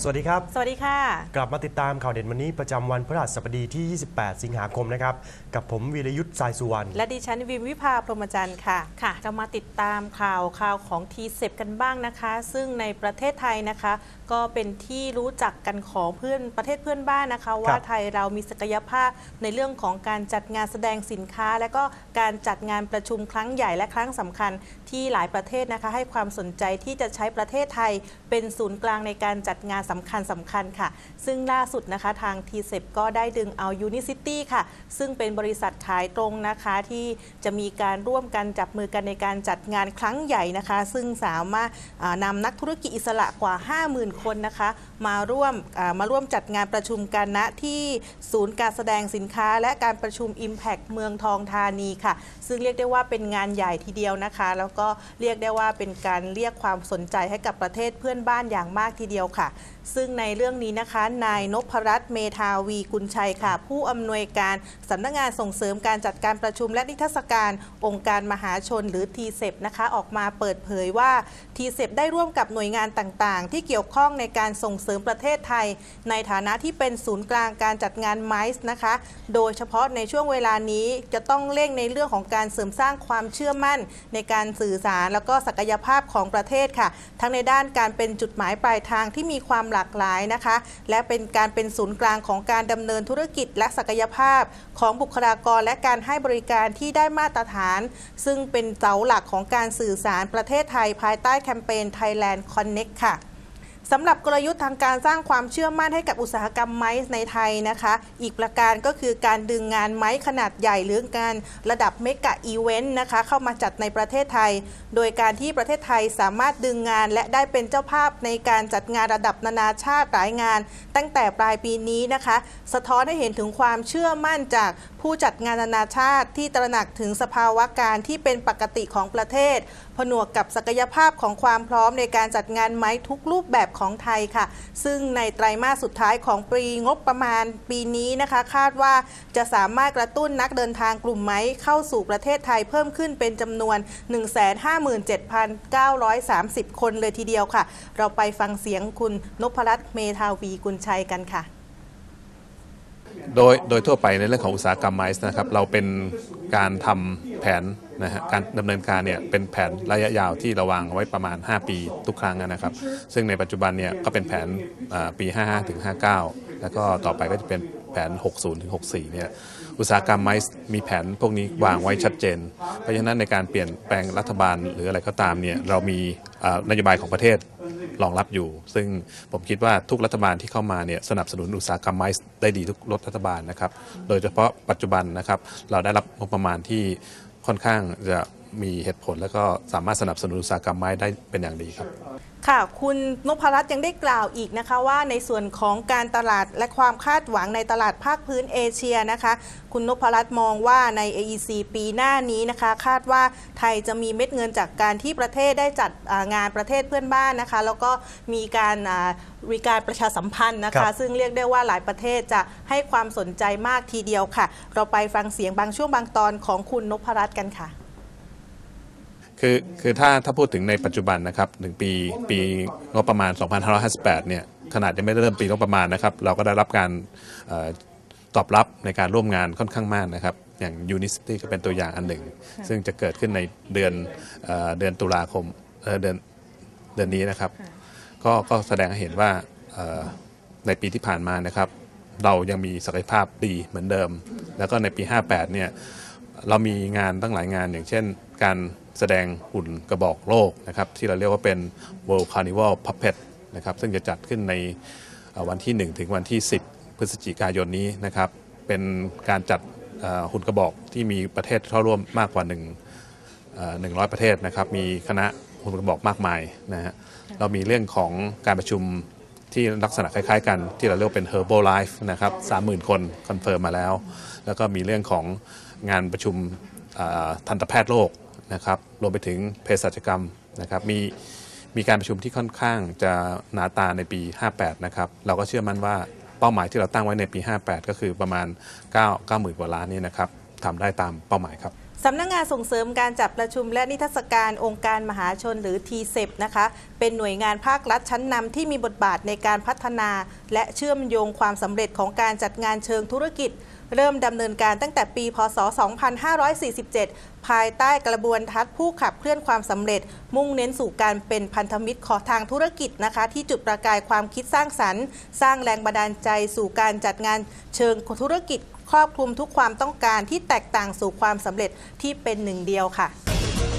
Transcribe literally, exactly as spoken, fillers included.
วัสดีครับสวัสดีค่ะกลับมาติดตามข่าวเด่นวันนี้ประจำวันพฤหัสบดีที่ยี่สิบแปดสิงหาคมนะครับกับผมวีรยุทธ์สายสุวรรณและดิฉันวิมวิภาพรหมจันทร์ค่ะค่ะเรามาติดตามข่าวข่าวของทีเซปกันบ้างนะคะซึ่งในประเทศไทยนะคะก็เป็นที่รู้จักกันของเพื่อนประเทศเพื่อนบ้านนะคะว่าไทยเรามีศักยภาพในเรื่องของการจัดงานแสดงสินค้าและก็การจัดงานประชุมครั้งใหญ่และครั้งสำคัญที่หลายประเทศนะคะให้ความสนใจที่จะใช้ประเทศไทยเป็นศูนย์กลางในการจัดงานสำคัญสำคัญค่ะซึ่งล่าสุดนะคะทาง ที เซป ก็ได้ดึงเอา Unicity ค่ะซึ่งเป็นบริษัทขายตรงนะคะที่จะมีการร่วมกันจับมือกันในการจัดงานครั้งใหญ่นะคะซึ่งสามารถนำนักธุรกิจอิสระกว่า ห้าหมื่น คนนะคะมาร่วมมาร่วมจัดงานประชุมกันณที่ศูนย์การแสดงสินค้าและการประชุม Impact เมืองทองธานีค่ะซึ่งเรียกได้ว่าเป็นงานใหญ่ทีเดียวนะคะแล้วก็เรียกได้ว่าเป็นการเรียกความสนใจให้กับประเทศเพื่อนบ้านอย่างมากทีเดียวค่ะซึ่งในเรื่องนี้นะคะนายนพรัตน์เมธาวีกุลชัยค่ะผู้อำนวยการสำนักงานส่งเสริมการจัดการประชุมและนิทรรศการองค์การมหาชนหรือ ที เซป นะคะออกมาเปิดเผยว่า ที เซป ได้ร่วมกับหน่วยงานต่างๆที่เกี่ยวข้องในการส่งเสริมประเทศไทยในฐานะที่เป็นศูนย์กลางการจัดงาน ไมซ์ นะคะโดยเฉพาะในช่วงเวลานี้จะต้องเร่งในเรื่องของการเสริมสร้างความเชื่อมั่นในการสื่อสารแล้วก็ศักยภาพของประเทศค่ะทั้งในด้านการเป็นจุดหมายปลายทางที่มีความหลากหลายนะคะและเป็นการเป็นศูนย์กลางของการดำเนินธุรกิจและศักยภาพของบุคลากรและการให้บริการที่ได้มาตรฐานซึ่งเป็นเสาหลักของการสื่อสารประเทศไทยภายใต้แคมเปญ Thailand Connect ค่ะสำหรับกลยุทธ์ทางการสร้างความเชื่อมั่นให้กับอุตสาหกรรมไม้ในไทยนะคะอีกประการก็คือการดึงงานไม้ขนาดใหญ่หรืองานระดับเมกะอีเวนต์นะคะเข้ามาจัดในประเทศไทยโดยการที่ประเทศไทยสามารถดึงงานและได้เป็นเจ้าภาพในการจัดงานระดับนานาชาติหลายงานตั้งแต่ปลายปีนี้นะคะสะท้อนให้เห็นถึงความเชื่อมั่นจากผู้จัดงานนานาชาติที่ตระหนักถึงสภาวะการที่เป็นปกติของประเทศผนวกกับศักยภาพของความพร้อมในการจัดงานไม้ทุกรูปแบบของไทยค่ะซึ่งในไตรมาสสุดท้ายของปีงบประมาณปีนี้นะคะคาดว่าจะสามารถกระตุ้นนักเดินทางกลุ่มไม้เข้าสู่ประเทศไทยเพิ่มขึ้นเป็นจำนวน หนึ่งแสนห้าหมื่นเจ็ดพันเก้าร้อยสามสิบ คนเลยทีเดียวค่ะเราไปฟังเสียงคุณนพรัตน์เมธาวีกุลชัยกันค่ะโดยโดยทั่วไปในเรื่องของอุตสาหกรรมไมซ์นะครับเราเป็นการทำแผนนะฮะการดำเนินการเนี่ยเป็นแผนระยะยาวที่เราวางไว้ประมาณห้าปีทุกครั้งนะครับซึ่งในปัจจุบันเนี่ยก็เป็นแผนปีห้าสิบห้าถึงห้าสิบเก้าแล้วก็ต่อไปก็จะเป็นแผนหกสิบถึงหกสิบสี่เนี่ยอุตสาหกรรมไมซ์มีแผนพวกนี้วางไว้ชัดเจนเพราะฉะนั้นในการเปลี่ยนแปลงรัฐบาลหรืออะไรก็ตามเนี่ยเรามีนโยบายของประเทศรองรับอยู่ซึ่งผมคิดว่าทุกรัฐบาลที่เข้ามาเนี่ยสนับสนุนอุตสาหกรรมไมซ์ได้ดีทุกรัฐบาลนะครับโดยเฉพาะปัจจุบันนะครับเราได้รับงบประมาณที่ค่อนข้างจะมีเหตุผลและก็สามารถสนับสนุนอุตสาหกรรมไม้ได้เป็นอย่างดีครับค่ะคุณนพรัตน์ยังได้กล่าวอีกนะคะว่าในส่วนของการตลาดและความคาดหวังในตลาดภาคพื้นเอเชียนะคะคุณนพรัตน์มองว่าใน เอ อี ซี ปีหน้านี้นะคะคาดว่าไทยจะมีเม็ดเงินจากการที่ประเทศได้จัดงานประเทศเพื่อนบ้านนะคะแล้วก็มีการมีการประชาสัมพันธ์นะคะซึ่งเรียกได้ว่าหลายประเทศจะให้ความสนใจมากทีเดียวค่ะเราไปฟังเสียงบางช่วงบางตอนของคุณนพรัตน์กันค่ะคือคือถ้าถ้าพูดถึงในปัจจุบันนะครับหนึ่งปีปีงบประมาณสองพันห้าร้อยห้าสิบแปดเนี่ยขนาดยังไม่ได้เริ่มปีงบประมาณนะครับเราก็ได้รับการตอบรับในการร่วมงานค่อนข้างมากนะครับอย่าง Unicity ก็เป็นตัวอย่างอันหนึ่งซึ่งจะเกิดขึ้นในเดือนเดือนตุลาคมเดือนเดือนนี้นะครับก็ก็แสดงให้เห็นว่าในปีที่ผ่านมานะครับเรายังมีศักยภาพดีเหมือนเดิมแล้วก็ในปีห้าสิบแปดเนี่ยเรามีงานตั้งหลายงานอย่างเช่นการแสดงหุ่นกระบอกโลกนะครับที่เราเรียกว่าเป็น World Carnival Puppet นะครับซึ่งจะจัดขึ้นในวันที่หนึ่งถึงวันที่สิบพฤศจิกายนนี้นะครับเป็นการจัดหุ่นกระบอกที่มีประเทศเข้าร่วมมากกว่า1 หนึ่งร้อยประเทศนะครับมีคณะหุ่นกระบอกมากมายนะฮะเรามีเรื่องของการประชุมที่ลักษณะคล้ายๆกันที่เราเรียกเป็น Herbalife นะครับ สามหมื่น คนคอนเฟิร์มมาแล้วแล้วก็มีเรื่องของงานประชุมทันตแพทย์โลกนะครับรวมไปถึงเภสัชกรรมนะครับมีมีการประชุมที่ค่อนข้างจะหนาตาในปีห้าสิบแปดนะครับเราก็เชื่อมั่นว่าเป้าหมายที่เราตั้งไว้ในปีห้าสิบแปดก็คือประมาณ9 9 0 0 0 0 กว่าล้านนี่นะครับทำได้ตามเป้าหมายครับสำนักงานส่งเสริมการจัดประชุมและนิทรรศการองค์การมหาชนหรือ ที เซป นะคะเป็นหน่วยงานภาครัฐชั้นนำที่มีบทบาทในการพัฒนาและเชื่อมโยงความสำเร็จของการจัดงานเชิงธุรกิจเริ่มดำเนินการตั้งแต่ปีพ.ศ. สองพันห้าร้อยสี่สิบเจ็ด ภายใต้กระบวนทัศน์ผู้ขับเคลื่อนความสำเร็จมุ่งเน้นสู่การเป็นพันธมิตรของทางธุรกิจนะคะที่จุดประกายความคิดสร้างสรรค์สร้างแรงบันดาลใจสู่การจัดงานเชิงธุรกิจครอบคลุมทุกความต้องการที่แตกต่างสู่ความสำเร็จที่เป็นหนึ่งเดียวค่ะ